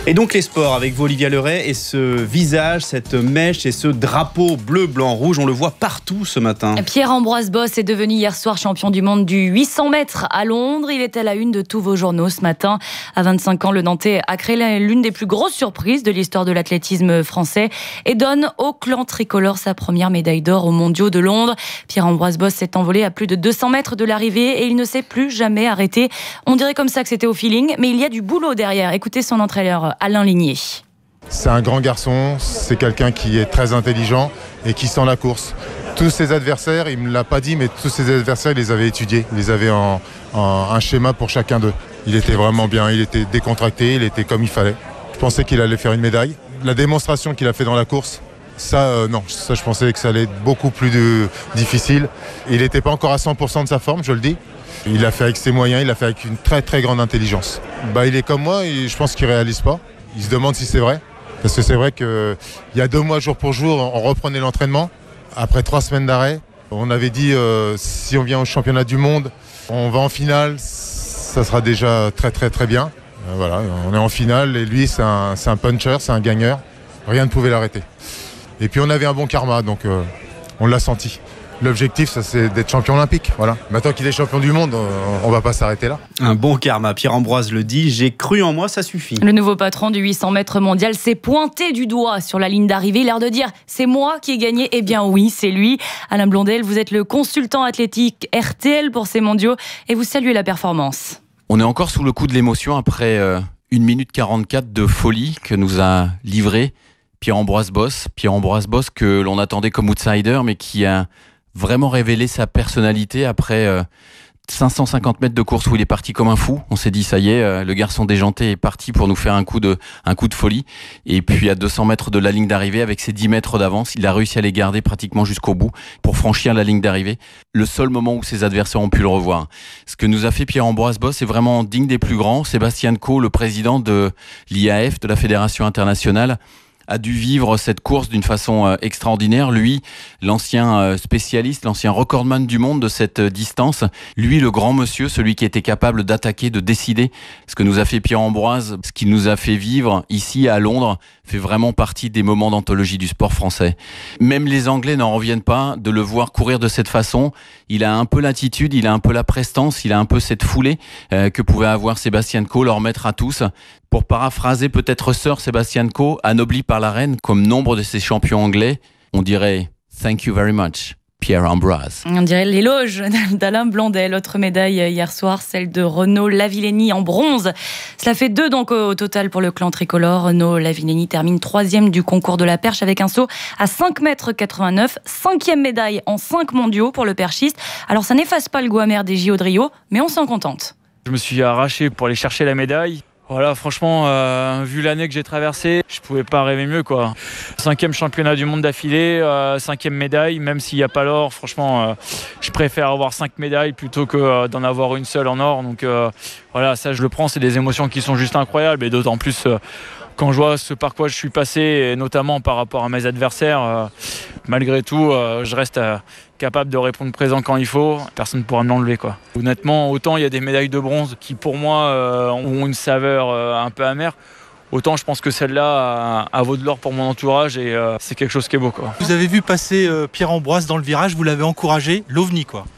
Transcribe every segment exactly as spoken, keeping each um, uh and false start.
Et donc les sports avec vous, Olivia Leray, et ce visage, cette mèche et ce drapeau bleu, blanc, rouge, on le voit partout ce matin. Pierre-Ambroise Boss est devenu hier soir champion du monde du huit cents mètres à Londres. Il était à la une de tous vos journaux ce matin. À vingt-cinq ans, le Nantais a créé l'une des plus grosses surprises de l'histoire de l'athlétisme français et donne au clan tricolore sa première médaille d'or aux mondiaux de Londres. Pierre-Ambroise Boss s'est envolé à plus de deux cents mètres de l'arrivée et il ne s'est plus jamais arrêté. On dirait comme ça que c'était au feeling, mais il y a du boulot derrière. Écoutez son entraîneur Alain Ligné. C'est un grand garçon, c'est quelqu'un qui est très intelligent et qui sent la course. Tous ses adversaires, il ne me l'a pas dit, mais tous ses adversaires, il les avait étudiés. Il les avait en, en un schéma pour chacun d'eux. Il était vraiment bien, il était décontracté, il était comme il fallait. Je pensais qu'il allait faire une médaille. La démonstration qu'il a fait dans la course, ça, euh, non, ça je pensais que ça allait être beaucoup plus de, difficile. Il n'était pas encore à cent pour cent de sa forme, je le dis. Il l'a fait avec ses moyens, il l'a fait avec une très très grande intelligence. Bah, il est comme moi et je pense qu'il ne réalise pas. Il se demande si c'est vrai. Parce que c'est vrai qu'il y a deux mois, jour pour jour, on reprenait l'entraînement. Après trois semaines d'arrêt, on avait dit euh, si on vient au championnat du monde, on va en finale, ça sera déjà très très très bien. Euh, voilà, on est en finale et lui c'est un, c'est un puncher, c'est un gagneur. Rien ne pouvait l'arrêter. Et puis on avait un bon karma, donc euh, on l'a senti. L'objectif, ça, c'est d'être champion olympique. Voilà. Maintenant qu'il est champion du monde, on ne va pas s'arrêter là. Un bon karma, Pierre-Ambroise le dit. J'ai cru en moi, ça suffit. Le nouveau patron du huit cents mètres mondial s'est pointé du doigt sur la ligne d'arrivée. L'air de dire, c'est moi qui ai gagné. Eh bien oui, c'est lui. Alain Blondel, vous êtes le consultant athlétique R T L pour ces mondiaux et vous saluez la performance. On est encore sous le coup de l'émotion après euh, une minute quarante-quatre de folie que nous a livré Pierre-Ambroise Boss. Pierre-Ambroise Boss que l'on attendait comme outsider, mais qui a vraiment révéler sa personnalité après euh, cinq cent cinquante mètres de course où il est parti comme un fou. On s'est dit ça y est, euh, le garçon déjanté est parti pour nous faire un coup de un coup de folie. Et puis à deux cents mètres de la ligne d'arrivée, avec ses dix mètres d'avance, il a réussi à les garder pratiquement jusqu'au bout pour franchir la ligne d'arrivée. Le seul moment où ses adversaires ont pu le revoir. Ce que nous a fait Pierre-Ambroise Boss est vraiment digne des plus grands. Sébastien Coe, le président de l'I A F, de la Fédération internationale, a dû vivre cette course d'une façon euh, extraordinaire. Lui, l'ancien euh, spécialiste, l'ancien recordman du monde de cette euh, distance. Lui, le grand monsieur, celui qui était capable d'attaquer, de décider. Ce que nous a fait Pierre-Ambroise, ce qu'il nous a fait vivre ici à Londres, fait vraiment partie des moments d'anthologie du sport français. Même les Anglais n'en reviennent pas de le voir courir de cette façon. Il a un peu l'attitude, il a un peu la prestance, il a un peu cette foulée euh, que pouvait avoir Sébastien Coe, leur maître à tous. Pour paraphraser peut-être Sir Sébastien Coe, anobli par la reine comme nombre de ses champions anglais, on dirait « Thank you very much ». Pierre-Ambroise. On dirait l'éloge d'Alain Blondel. Autre médaille hier soir, celle de Renaud Lavillenie en bronze. Cela fait deux donc au total pour le clan tricolore. Renaud Lavillenie termine troisième du concours de la perche avec un saut à cinq mètres quatre-vingt-neuf. Cinquième médaille en cinq mondiaux pour le perchiste. Alors ça n'efface pas le goût amer des J O de Rio, mais on s'en contente. Je me suis arraché pour aller chercher la médaille. Voilà, franchement, euh, vu l'année que j'ai traversée, je pouvais pas rêver mieux, quoi. Cinquième championnat du monde d'affilée, euh, cinquième médaille, même s'il n'y a pas l'or, franchement, euh, je préfère avoir cinq médailles plutôt que euh, d'en avoir une seule en or. Donc euh, voilà, ça je le prends, c'est des émotions qui sont juste incroyables et d'autant plus euh, quand je vois ce par quoi je suis passé, et notamment par rapport à mes adversaires, euh, malgré tout, euh, je reste euh, capable de répondre présent quand il faut. Personne ne pourra me l'enlever, quoi. Honnêtement, autant il y a des médailles de bronze qui, pour moi, euh, ont une saveur euh, un peu amère, autant je pense que celle-là a, a vaut de l'or pour mon entourage et euh, c'est quelque chose qui est beau, quoi. Vous avez vu passer euh, Pierre-Ambroise dans le virage, vous l'avez encouragé, l'ovni, quoi.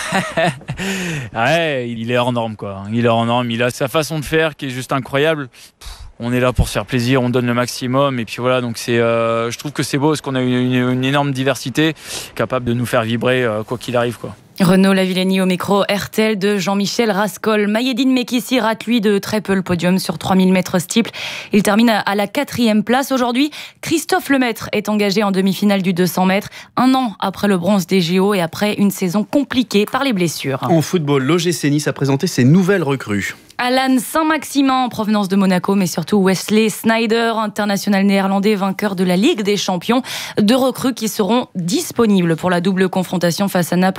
Ouais, il est hors norme, quoi. Il est hors norme, il a sa façon de faire qui est juste incroyable. On est là pour se faire plaisir, on donne le maximum et puis voilà, donc c'est, euh, je trouve que c'est beau parce qu'on a une, une, une énorme diversité capable de nous faire vibrer euh, quoi qu'il arrive, quoi. Renaud Lavillenie au micro R T L de Jean-Michel Rascol. Mayedine Mekissi rate lui de très peu le podium sur trois mille mètres steeple. Il termine à la quatrième place. Aujourd'hui, Christophe Lemaître est engagé en demi-finale du deux cents mètres, un an après le bronze des J O et après une saison compliquée par les blessures. En football, l'O G C Nice a présenté ses nouvelles recrues. Alan Saint-Maximin en provenance de Monaco, mais surtout Wesley Sneijder, international néerlandais, vainqueur de la Ligue des Champions. Deux recrues qui seront disponibles pour la double confrontation face à Naples lors des barrages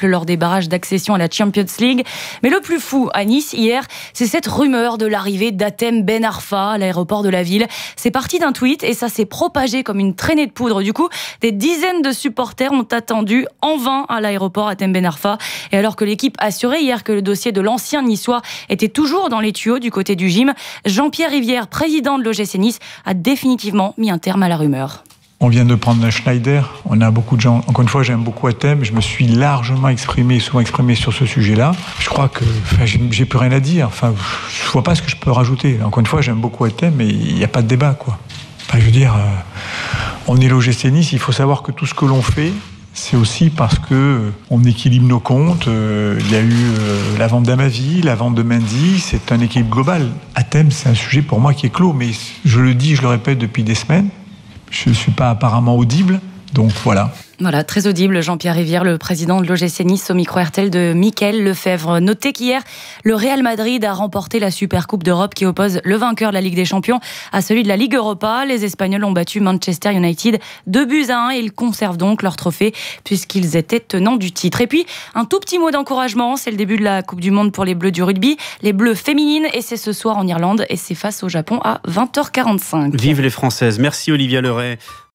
barrage d'accession à la Champions League. Mais le plus fou à Nice hier, c'est cette rumeur de l'arrivée d'Hatem Ben Arfa à l'aéroport de la ville. C'est parti d'un tweet et ça s'est propagé comme une traînée de poudre. Du coup, des dizaines de supporters ont attendu en vain à l'aéroport Hatem Ben Arfa. Et alors que l'équipe assurait hier que le dossier de l'ancien niçois était toujours dans les tuyaux du côté du gym, Jean-Pierre Rivière, président de l'O G C Nice, a définitivement mis un terme à la rumeur. On vient de prendre un Schneider, on a beaucoup de gens. Encore une fois, j'aime beaucoup Hatem, je me suis largement exprimé, souvent exprimé sur ce sujet-là. Je crois que enfin, j'ai, j'ai plus rien à dire. Enfin, je vois pas ce que je peux rajouter. Encore une fois, j'aime beaucoup Hatem, mais il n'y a pas de débat, quoi. Enfin, je veux dire, euh, on est l'O G C Nice, il faut savoir que tout ce que l'on fait, c'est aussi parce que euh, on équilibre nos comptes. Euh, il y a eu euh, la vente d'Amavi, la vente de Mendy, c'est un équilibre global. Hatem, c'est un sujet pour moi qui est clos, mais je le dis, je le répète depuis des semaines. Je ne suis pas apparemment audible, donc voilà. Voilà, très audible, Jean-Pierre Rivière, le président de l'O G C Nice, au micro R T L de Mickaël Lefebvre. Notez qu'hier, le Real Madrid a remporté la Supercoupe d'Europe qui oppose le vainqueur de la Ligue des Champions à celui de la Ligue Europa. Les Espagnols ont battu Manchester United deux buts à un et ils conservent donc leur trophée puisqu'ils étaient tenants du titre. Et puis, un tout petit mot d'encouragement, c'est le début de la Coupe du Monde pour les Bleus du rugby, les Bleus féminines, et c'est ce soir en Irlande et c'est face au Japon à vingt heures quarante-cinq. Vive les Françaises. Merci Olivia Leray.